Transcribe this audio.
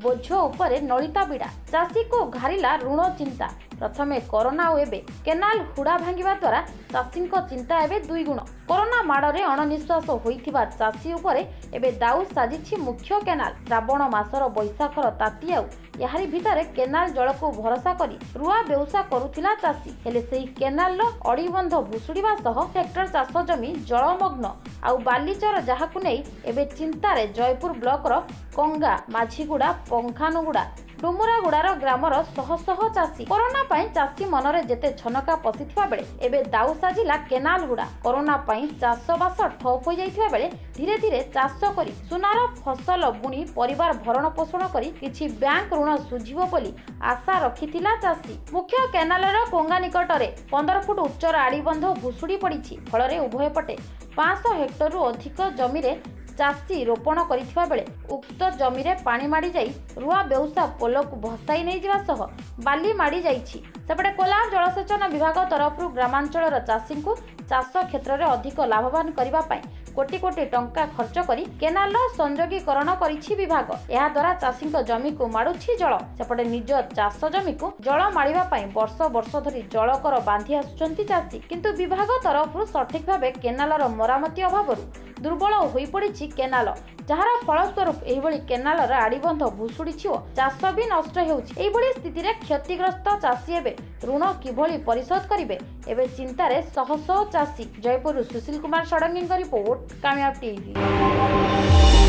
बोझ उपरे नलिता बिड़ा चाषी को घारिला ऋण चिंता। प्रथमे कोरोना और एबे केनाल हुड़ा भांगिबा द्वारा चाषी चिंता एबे दुई गुण। कोरोना माड़े अणनिश्वास होइथिबा चाषी उपरे एबे दाऊ साजिछि मुख्य केनाल। श्रावण मासर बैशाखर ताती आउ याहारी भितरे केनाल जल को भरोसा करी रुआ बेउसा करुथिला चाषी। हेले सेही केनाल अड़ीबंध भुसुड़ीबा सह हेक्टर चाष जमी जलमग्न आउ बालीचर जहाकु नै एबे चिंतारे जयपुर ब्लॉकर कंगा माझीगुड़ा पंखानुगुड़ा डुमुरागुड़ार ग्रामर शह शह चाषी। कोरोना पाई चाषी मनरे जेते छनका पसिथिबा बेले एबे दाऊ साजिला केनाल गुड़ा। कोरोना पाई चाषबास ठप हो जाइथिबा बेले धीरे धीरे चाष करी सुनार फसल बुणी परिवार भरण पोषण करी किछि बैंक ऋण सुझिबो बोली आशा रखिथिला चाषी। मुख्य केनालर कोंगा निकटरे 15 फुट उच्चर आड़ीबंध भुसुड़ी पड़िछि। फलरे उभय पटे 500 हेक्टर रु अधिक जमीरे चाषी रोपण करिथिबा बेले उक्त जमीरे पानी माड़ी जाई रुआ बेउसा पोल को भसाई नहीं जिवा सह बाली माड़ी जाइछि। सेपटे कोलार जलसेचन विभाग तरफ ग्रामांचलर चाषी को चाष क्षेत्र में अधिक लाभवान करबा पई कोटी कोटी टंका खर्च करी केनाल संयोगीकरण करिछि विभाग। एहा द्वारा चाषी जमी को माडुछि जल। सेपटे निज चाष जमी को जल माड़िबा पई वर्ष वर्ष धरी जलकर बांधी आसुचंती चाषी। किंतु विभाग तरफ सठिक भाबे केनालर मरामती अभावरु दुर्बल होई पड़िछि केनाल, जहार फलस्वरूप एहिभଳି केनालर आड़ीबंध भुसुड़ीछि ओ चाष भी नष्ट हेउछि। एहिभଳି स्थिति रे क्षतिग्रस्त चाषी एबे ऋण किभଳି परिशोध करिवे एबे चिंतारे शह शह चाषी। जयपुर सुशील कुमार षडंगीଙ୍କ रिपोर्ट कामयाब टीवी।